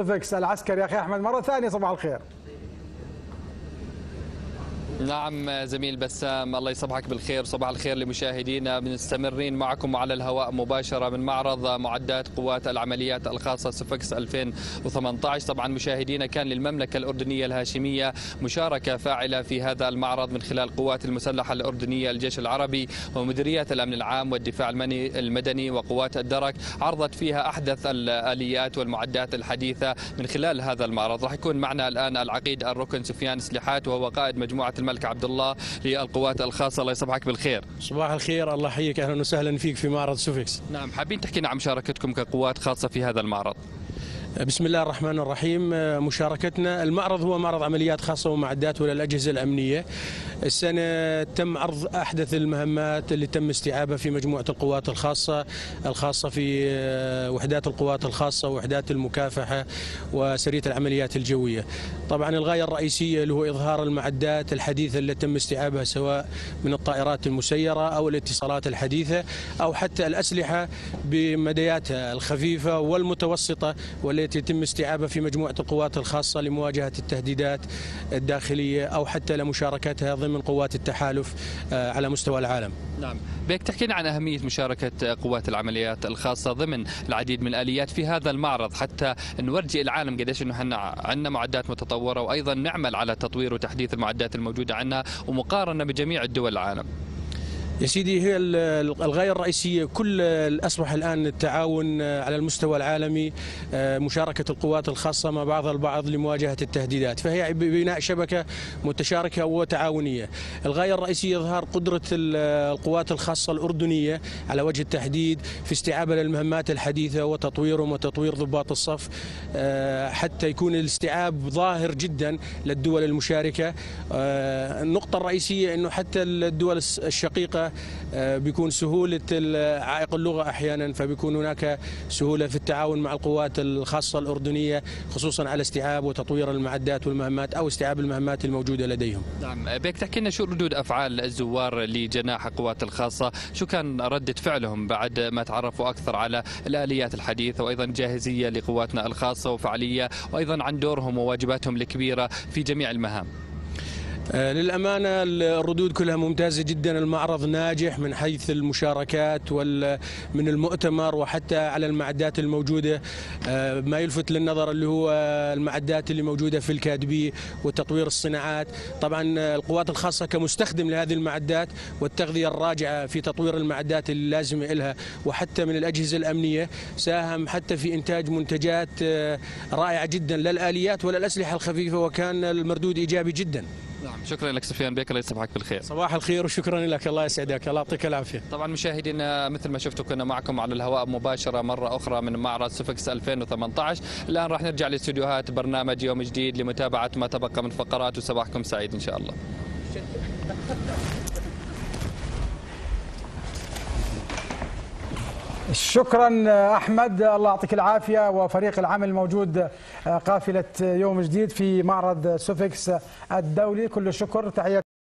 سوفكس العسكري. أخي أحمد مرة ثانية صباح الخير. نعم زميل بسام، الله يصبحك بالخير. صباح الخير لمشاهدينا، مستمرين معكم على الهواء مباشرة من معرض معدات قوات العمليات الخاصة سوفكس 2018. طبعا مشاهدينا كان للمملكة الأردنية الهاشمية مشاركة فاعلة في هذا المعرض من خلال القوات المسلحة الأردنية، الجيش العربي ومديريات الأمن العام والدفاع المدني وقوات الدرك. عرضت فيها أحدث الآليات والمعدات الحديثة من خلال هذا المعرض. راح يكون معنا الآن العقيد الركن سفيان سليحات، وهو قائد مجموعة الملك عبد الله للقوات الخاصة. الله يصبحك بالخير. صباح الخير، الله يحييك، اهلا وسهلا فيك في معرض سوفكس. نعم، حابين تحكينا عن مشاركتكم كقوات خاصة في هذا المعرض. بسم الله الرحمن الرحيم. مشاركتنا، المعرض هو معرض عمليات خاصة ومعدات وللأجهزة الأمنية. السنة تم عرض أحدث المهمات اللي تم استيعابها في مجموعة القوات الخاصة في وحدات القوات الخاصة ووحدات المكافحة وسرية العمليات الجوية. طبعا الغاية الرئيسية اللي هو إظهار المعدات الحديثة اللي تم استيعابها، سواء من الطائرات المسيرة أو الاتصالات الحديثة أو حتى الأسلحة بمدياتها الخفيفة والمتوسطة، والتي يتم استيعابها في مجموعة القوات الخاصة لمواجهة التهديدات الداخلية أو حتى لمشاركتها ضمن قوات التحالف على مستوى العالم. نعم، بيك تحكينا عن أهمية مشاركة قوات العمليات الخاصة ضمن العديد من الآليات في هذا المعرض، حتى نورجي العالم قديش إنه احنا عندنا معدات متطورة، وأيضا نعمل على تطوير وتحديث المعدات الموجودة عندنا ومقارنة بجميع الدول العالم. يا سيدي، هي الغاية الرئيسية كل أصبح الآن التعاون على المستوى العالمي، مشاركة القوات الخاصة مع بعضها البعض لمواجهة التهديدات، فهي بناء شبكة متشاركة وتعاونية. الغاية الرئيسية إظهار قدرة القوات الخاصة الأردنية على وجه التحديد في استيعابها للمهمات الحديثة وتطويرهم وتطوير ضباط الصف، حتى يكون الاستيعاب ظاهر جدا للدول المشاركة. النقطة الرئيسية أنه حتى الدول الشقيقة بيكون سهولة عائق اللغة أحيانا، فبيكون هناك سهولة في التعاون مع القوات الخاصة الأردنية، خصوصا على استيعاب وتطوير المعدات والمهمات أو استيعاب المهمات الموجودة لديهم. نعم، بيك تحكي لنا شو ردود أفعال الزوار لجناح القوات الخاصة، شو كان ردة فعلهم بعد ما تعرفوا أكثر على الآليات الحديثة وأيضا جاهزية لقواتنا الخاصة وفعالية، وأيضا عن دورهم وواجباتهم الكبيرة في جميع المهام؟ للأمانة الردود كلها ممتازة جدا. المعرض ناجح من حيث المشاركات من المؤتمر وحتى على المعدات الموجودة. ما يلفت للنظر اللي هو المعدات اللي موجودة في الكادبي وتطوير الصناعات. طبعا القوات الخاصة كمستخدم لهذه المعدات والتغذية الراجعة في تطوير المعدات اللي لازمة لها، وحتى من الأجهزة الأمنية ساهم حتى في إنتاج منتجات رائعة جدا للآليات وللأسلحة الخفيفة، وكان المردود إيجابي جدا. نعم، شكرا لك سفيان بيك، الله يصبحك بالخير. صباح الخير وشكرا لك، الله يسعدك، الله يعطيك العافيه. طبعا مشاهدينا مثل ما شفتوا كنا معكم على الهواء مباشره مره اخرى من معرض سوفكس 2018. الان راح نرجع لاستديوهات برنامج يوم جديد لمتابعه ما تبقى من فقرات، وصباحكم سعيد ان شاء الله. شكرا أحمد، الله يعطيك العافية، وفريق العمل الموجود قافلة يوم جديد في معرض سوفكس الدولي. كل الشكر، تحية